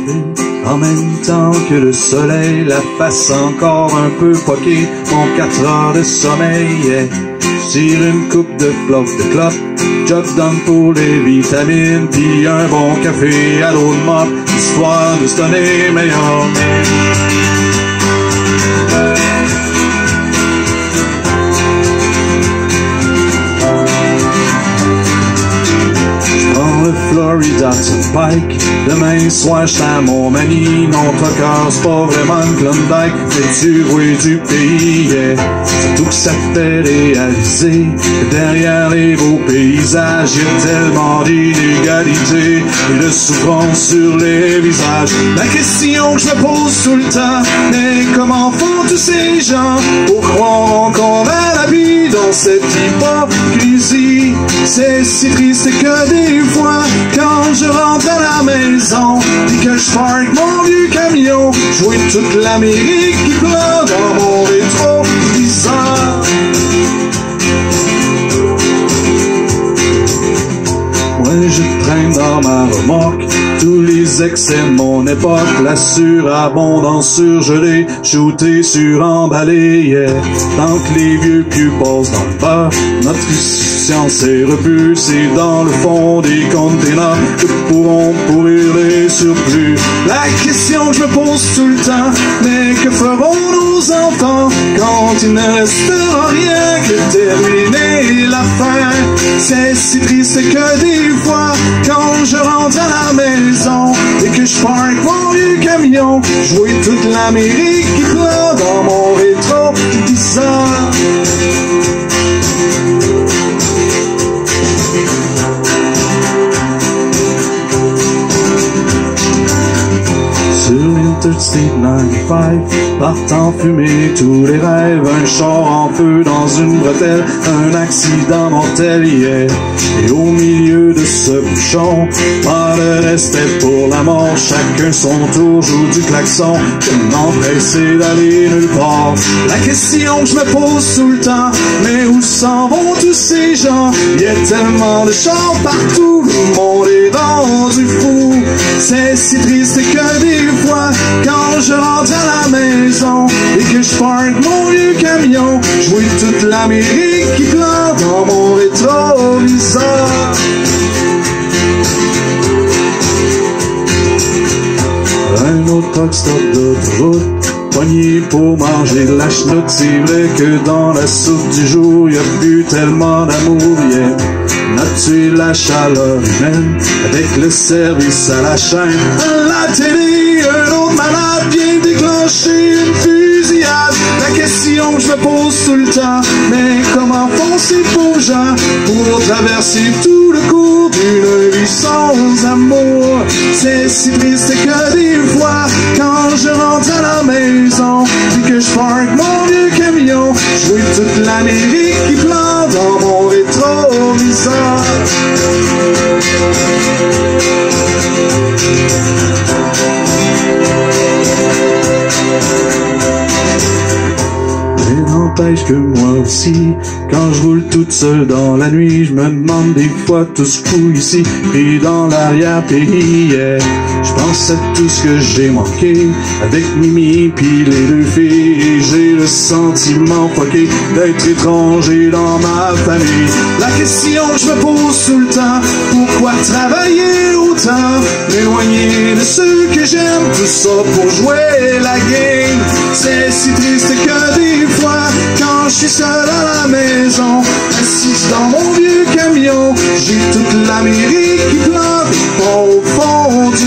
En même temps que le soleil, la face encore un peu poquée, mon 4 heures de sommeil, tire une coupe de blocs de clope, job done pour les vitamines, puis un bon café à l'eau de mop, histoire de se donner meilleur. Florida Turnpike. Demain soir, j'suis à Montmagny. Non, ton cœur, c'est pas vraiment une Klondike, mais tu vois du pays, yeah. Surtout que ça te fait réaliser que derrière les beaux paysages, y'a tellement d'inégalités et de souffrance sur les visages. La question que je me pose tout le temps, mais comment font tous ces gens pour croire encore à la vie dans cette hypocrisie? C'est si triste que des fois, quand je rentre à la maison et que je parque mon vieux camion, je vois toute l'Amérique qui pleure dans mon rétroviseur. Ouais, je traîne dans ma remorque tous les excès de mon époque, la surabondance surgelée, shootée, suremballée, yeah. Tant que les vieux pieux passent dans le beurre, notre science est repulsée dans le fond des containers que pourront pourrir les surplus. La question que je me pose tout le temps, mais que feront nos enfants quand il ne restera rien que terminer la fin? C'est si triste que des fois, quand je rentre à la maison et que je parque mon vieux camion, je vois toute l'Amérique qui pleure dans mon rétroviseur. Sur l'Interstate 95, partant fumer tous les rêves, un char en feu dans une bretelle, un accident mortel hier. Et au milieu de ce bouchon, pas de respect pour la mort, chacun son tour joue du klaxon, tellement pressé d'aller nulle part. La question que je me pose tout le temps, mais où s'en vont tous ces gens? Il y a tellement de chars partout, le monde est rendu fou. C'est si triste que des fois, quand je rentre à la maison et que je parque mon vieux camion, je vois toute l'Amérique qui pleure dans mon rétroviseur. Un autre truck stop d'autoroute, poigné pour manger de la chenoute. C'est vrai que dans la soupe du jour, y a plus tellement d'amour, yeah. On a tué la chaleur humaine avec le service à la chaîne. La télé, un autre malade vient déclencher une fusillade. La question que je me pose tout le temps, mais comment font ces pauvres gens pour traverser tout le cours d'une vie sans amour? C'est si triste que des fois, quand je rentre à la maison et que je parque mon vieux camion, je vois toute l'Amérique qui pleure dans mon rétroviseur. N'empêche que moi aussi, quand je roule toute seule dans la nuit, je me demande des fois tout ce coup ici, pris dans l'arrière-pays, yeah. Je pense à tout ce que j'ai manqué avec Mimi pis les deux filles, et j'ai le sentiment fucké d'être étranger dans ma famille. La question que je me pose tout le temps, pourquoi travailler autant, m'éloigner de ceux que j'aime, tout ça pour jouer la game? C'est si triste que des fois, quand je suis seul à la maison, assis dans mon vieux camion, j'ai toute l'Amérique qui pleure au fond